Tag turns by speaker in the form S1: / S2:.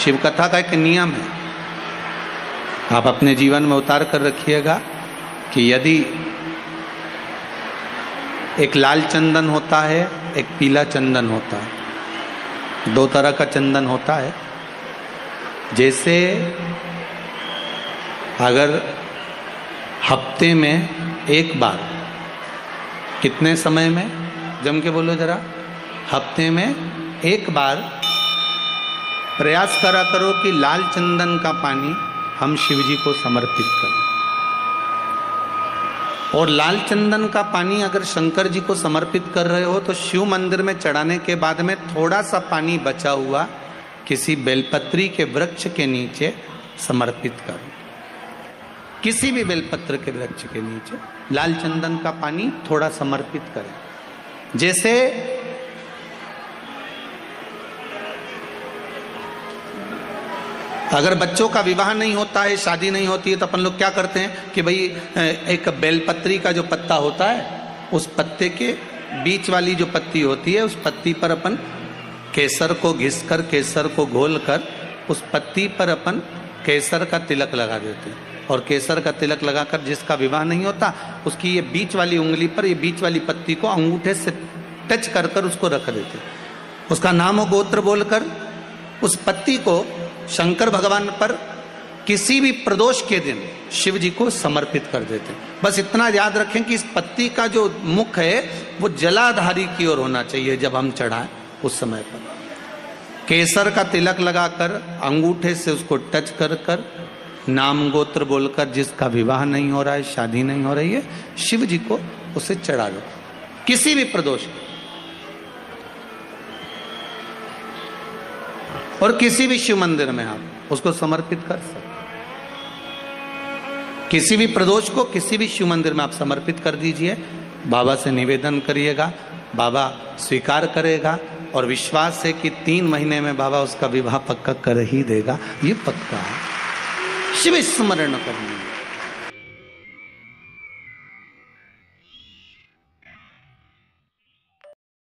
S1: शिव कथा का एक नियम है, आप अपने जीवन में उतार कर रखिएगा कि यदि एक लाल चंदन होता है, एक पीला चंदन होता है, दो तरह का चंदन होता है। जैसे अगर हफ्ते में एक बार, कितने समय में, जम के बोलो जरा, हफ्ते में एक बार प्रयास करा करो कि लाल चंदन का पानी हम शिव जी को समर्पित करें। और लाल चंदन का पानी अगर शंकर जी को समर्पित कर रहे हो तो शिव मंदिर में चढ़ाने के बाद में थोड़ा सा पानी बचा हुआ किसी बेलपत्री के वृक्ष के नीचे समर्पित करो। किसी भी बेलपत्र के वृक्ष के नीचे लाल चंदन का पानी थोड़ा समर्पित करें। जैसे अगर बच्चों का विवाह नहीं होता है, शादी नहीं होती है, तो अपन लोग क्या करते हैं कि भाई एक बेलपत्री का जो पत्ता होता है, उस पत्ते के बीच वाली जो पत्ती होती है, उस पत्ती पर अपन केसर को घिसकर, केसर को घोलकर उस पत्ती पर अपन केसर का तिलक लगा देते हैं। और केसर का तिलक लगाकर जिसका विवाह नहीं होता, उसकी ये बीच वाली उंगली पर, ये बीच वाली पत्ती को अंगूठे से टच कर कर उसको रख देते, उसका नाम और गोत्र बोलकर उस पत्ती को शंकर भगवान पर किसी भी प्रदोष के दिन शिव जी को समर्पित कर देते। बस इतना याद रखें कि इस पत्ती का जो मुख है वो जलाधारी की ओर होना चाहिए। जब हम चढ़ाएं उस समय पर केसर का तिलक लगाकर अंगूठे से उसको टच कर कर नाम गोत्र बोलकर, जिसका विवाह नहीं हो रहा है, शादी नहीं हो रही है, शिव जी को उसे चढ़ा दो किसी भी प्रदोष। और किसी भी शिव मंदिर में आप उसको समर्पित कर सकते। किसी भी प्रदोष को किसी भी शिव मंदिर में आप समर्पित कर दीजिए। बाबा से निवेदन करिएगा, बाबा स्वीकार करेगा और विश्वास है कि 3 महीने में बाबा उसका विवाह पक्का कर ही देगा। ये पक्का है। शिव स्मरण करना।